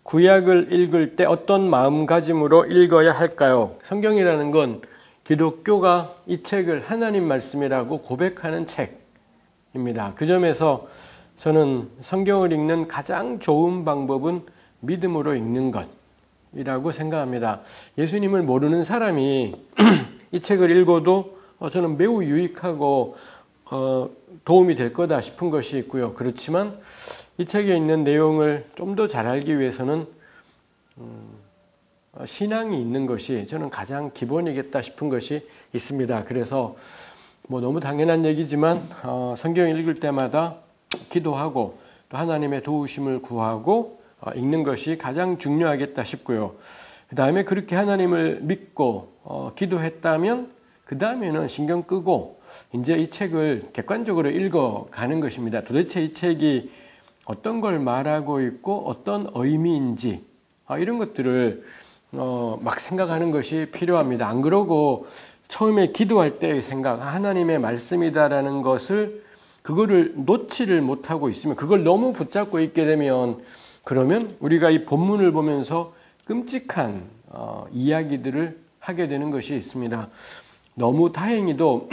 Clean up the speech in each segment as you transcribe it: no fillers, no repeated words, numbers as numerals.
구약을 읽을 때 어떤 마음가짐으로 읽어야 할까요? 성경이라는 건 기독교가 이 책을 하나님 말씀이라고 고백하는 책입니다. 그 점에서 저는 성경을 읽는 가장 좋은 방법은 믿음으로 읽는 것이라고 생각합니다. 예수님을 모르는 사람이 이 책을 읽어도 저는 매우 유익하고 도움이 될 거다 싶은 것이 있고요. 그렇지만 이 책에 있는 내용을 좀 더 잘 알기 위해서는 신앙이 있는 것이 저는 가장 기본이겠다 싶은 것이 있습니다. 그래서 뭐 너무 당연한 얘기지만 성경을 읽을 때마다 기도하고 또 하나님의 도우심을 구하고 읽는 것이 가장 중요하겠다 싶고요. 그 다음에 그렇게 하나님을 믿고 기도했다면 그 다음에는 신경 끄고 이제 이 책을 객관적으로 읽어가는 것입니다. 도대체 이 책이 어떤 걸 말하고 있고 어떤 의미인지 이런 것들을 막 생각하는 것이 필요합니다. 안 그러고 처음에 기도할 때의 생각, 하나님의 말씀이다라는 것을 그거를 놓지를 못하고 있으면, 그걸 너무 붙잡고 있게 되면, 그러면 우리가 이 본문을 보면서 끔찍한 이야기들을 하게 되는 것이 있습니다. 너무 다행히도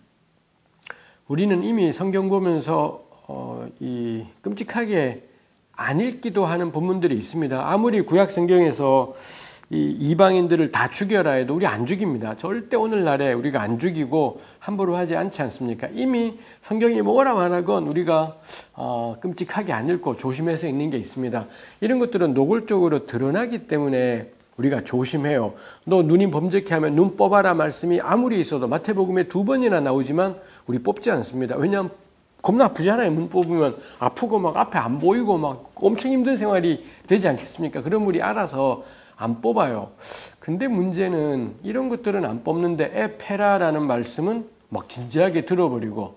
우리는 이미 성경 보면서 이 끔찍하게 안 읽기도 하는 본문들이 있습니다. 아무리 구약 성경에서 이 이방인들을 다 죽여라 해도 우리 안 죽입니다. 절대 오늘날에 우리가 안 죽이고 함부로 하지 않지 않습니까? 이미 성경이 뭐라 말하건 우리가 끔찍하게 안 읽고 조심해서 읽는 게 있습니다. 이런 것들은 노골적으로 드러나기 때문에 우리가 조심해요. 너 눈이 범죄케 하면 눈 뽑아라 말씀이 아무리 있어도 마태복음에 2번이나 나오지만 우리 뽑지 않습니다. 왜냐하면 겁나 아프잖아요. 눈 뽑으면 아프고 막 앞에 안 보이고 막 엄청 힘든 생활이 되지 않겠습니까? 그럼 우리 알아서 안 뽑아요. 근데 문제는 이런 것들은 안 뽑는데 에페라라는 말씀은 막 진지하게 들어버리고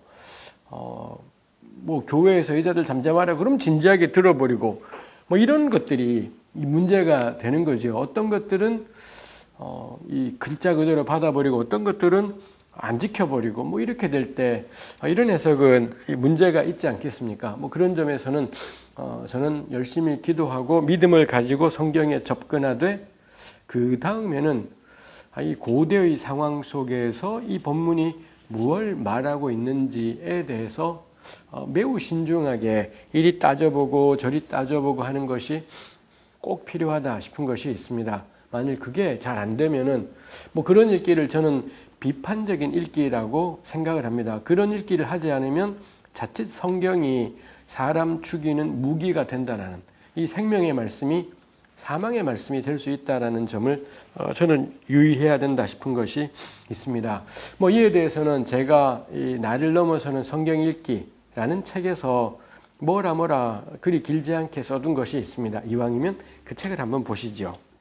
뭐 교회에서 여자들 잠잠하라 그럼 진지하게 들어버리고 뭐 이런 것들이 문제가 되는 거죠. 어떤 것들은 이 글자 그대로 받아버리고 어떤 것들은 안 지켜버리고 뭐 이렇게 될 때 이런 해석은 문제가 있지 않겠습니까? 뭐 그런 점에서는 저는 열심히 기도하고 믿음을 가지고 성경에 접근하되 그 다음에는 이 고대의 상황 속에서 이 본문이 무엇을 말하고 있는지에 대해서 매우 신중하게 이리 따져보고 저리 따져보고 하는 것이 꼭 필요하다 싶은 것이 있습니다. 만일 그게 잘 안 되면은 뭐 그런 읽기를 저는 비판적인 읽기라고 생각을 합니다. 그런 읽기를 하지 않으면 자칫 성경이 사람 죽이는 무기가 된다는 이 생명의 말씀이 사망의 말씀이 될 수 있다는 점을 저는 유의해야 된다 싶은 것이 있습니다. 뭐 이에 대해서는 제가 이 나를 넘어서는 성경 읽기라는 책에서 뭐라 그리 길지 않게 써둔 것이 있습니다. 이왕이면 그 책을 한번 보시죠.